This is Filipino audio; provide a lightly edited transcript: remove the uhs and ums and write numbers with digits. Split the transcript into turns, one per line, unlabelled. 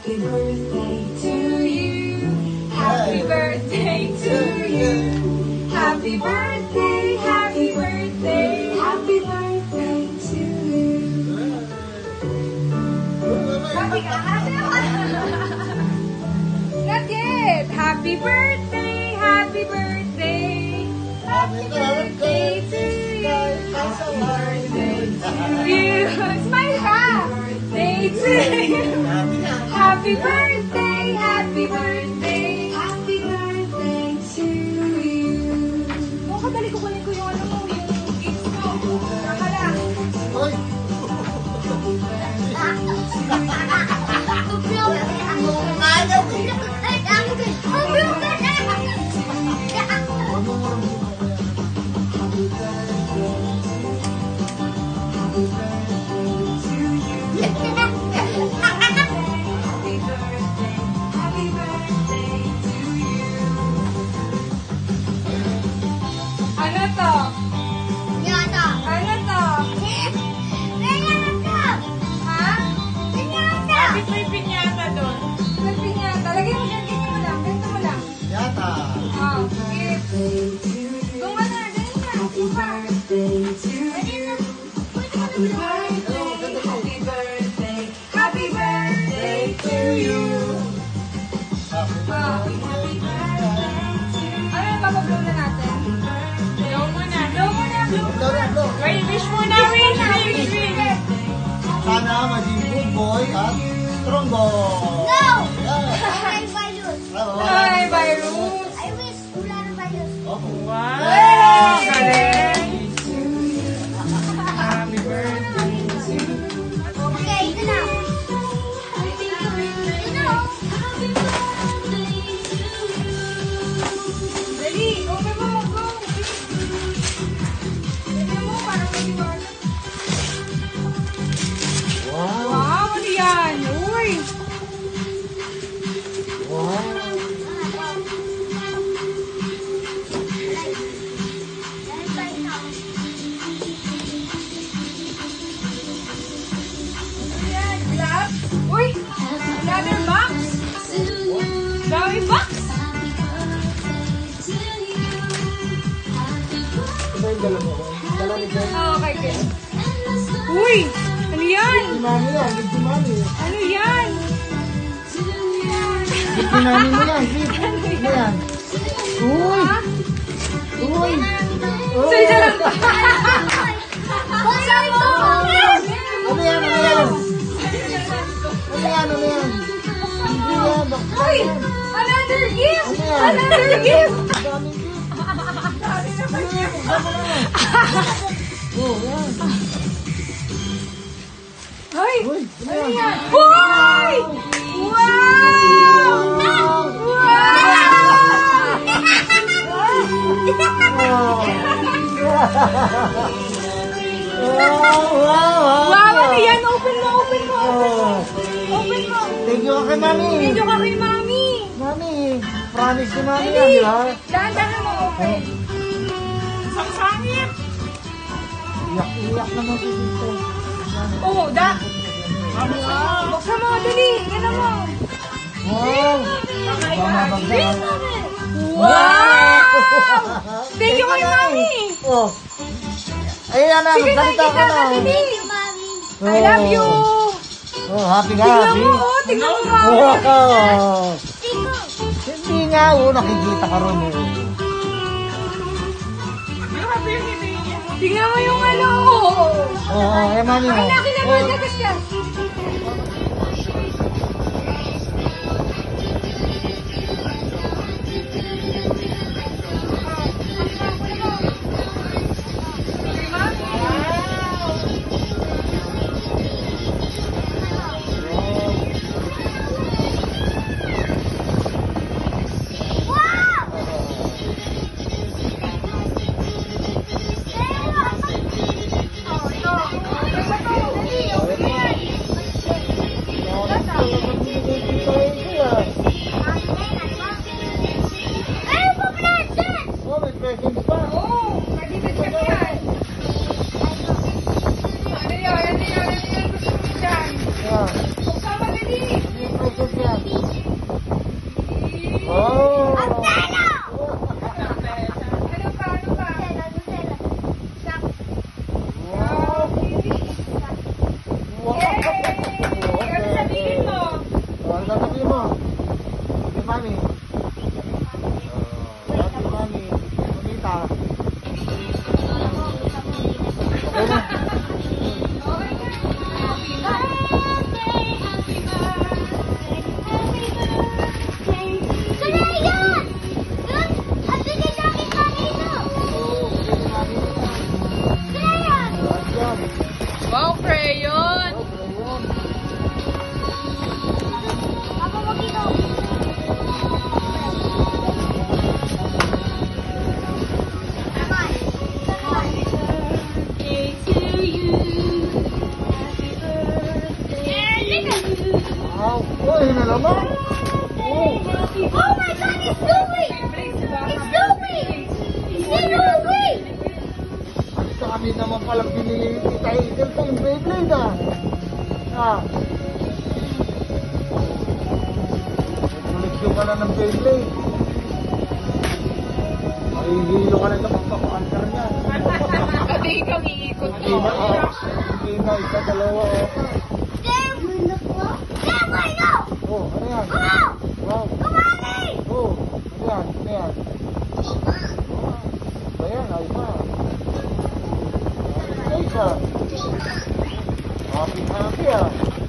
Happy birthday to you. Happy birthday to you. Happy birthday, happy birthday, happy birthday to you. Happy ka? Not yet. Happy birthday, happy birthday, happy birthday to you. Happy birthday to you. Smile ka. Birthday to you. Happy birthday, happy birthday, happy birthday to you. Kung kadali ko kunin ko yung ano mo, yung gifts mo. Nakala.
Hoy!
Ano to? Ano to? Ha? May pinyata doon. May pinyata. Lagay mo dyan, ganyan mo lang. Ganito mo lang.
Yata!
Oh, gift. Kung ano, ganyan na. Yung pa. Ganyan na. Happy birthday, happy birthday, happy birthday to you.
Happy
Oh, happy birthday to you. Ano yung babablow na natin? Blow muna. Blow muna, blow
Blow na, blow.
Wait, wish muna, wish.
Sana maging good boy at strong boy!
Hi, virus.
Opo.
Wow! Galing. Happy birthday to you. Dali, open mo, go. Open mo, para maliwanag.
Wow!
Wow, ano yan? Uy!
Wow!
Ano yan? Glass? Uy! Another box? Dami box?
Ito yung dala mo ko. Dala ni Jen.
Oh, okay, good. Uy! Ano yan?
Si Mami yan, gift si Mami.
Ano yan?
Gift si Mami mo yan, gift. Ano yan? Uy!
Ha?
Uy! Oh!
Sige lang ba? Buksan mo!
Ano yan? Ano yan? Ano yan? Ano yan? Hindi yan.
Uy! Another gift!
Ano yan?
Another gift!
Ang daming gift.
Dami naman gift.
Oh, yan.
Hoy!
Uy! Ano
Ano
yan?
yan? Hoy! Wow!
Wow! Wow! Wow!
Wow! Ano yan? Open mo! Open mo!
Oh.
Open mo!
Thank you kay Mami.
Video ka kay Mami!
Mami, promise ni Mami yan, di ba?
Dahan-dahan mo open! Sangsangit!
Iyak naman si Tito.
Oo, Wow! Buksan mo! Dali! Yan mo!
Wow!
Bilis namin! Wow! Thank you kay Mami!
Oh. Ayan na,
Sige na,
magsalita ka na.
dali! I love you!
Oh, happy ka,
Tingnan
happy?
mo! Oh, tingnan mo Mami!
Wow! Hindi nga, nakikita ka ron eh.
Tingnan mo yung ano!
Oo, Mami mo.
Ay, laki naman! Dagas ka!
ka. Koleksyon ka na ng Beyblade. Ay, hilo ka na ito magpapaantar niya.
Pati ikaw iikot
Hindi
mo.
na, hindi na, isa, dalawa, oh. Oh, ano yan? Wow. Oh, ano yan? Ano yan? Ayan, ay pa. Ay, isa. Happy, happy, ah.